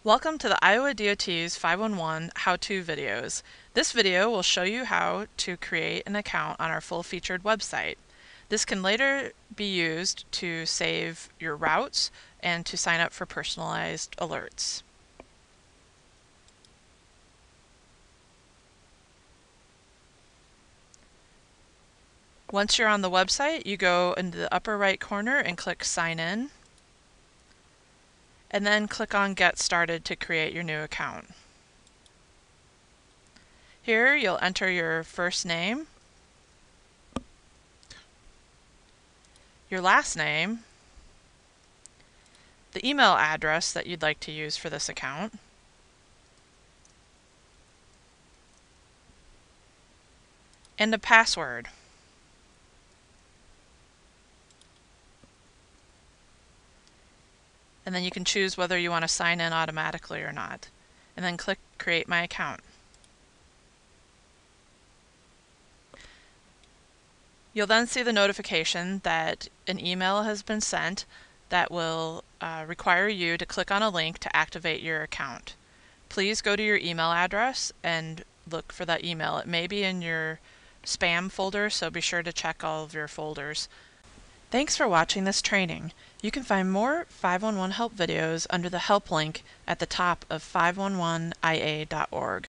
Welcome to the Iowa DOT's 511 how-to videos. This video will show you how to create an account on our full-featured website. This can later be used to save your routes and to sign up for personalized alerts. Once you're on the website, you go into the upper right corner and click Sign In, and then click on Get Started to create your new account. Here you'll enter your first name, your last name, the email address that you'd like to use for this account, and a password. And then you can choose whether you want to sign in automatically or not. And then click Create My Account. You'll then see the notification that an email has been sent that will require you to click on a link to activate your account. Please go to your email address and look for that email. It may be in your spam folder, so be sure to check all of your folders. Thanks for watching this training. You can find more 511 help videos under the help link at the top of 511ia.org.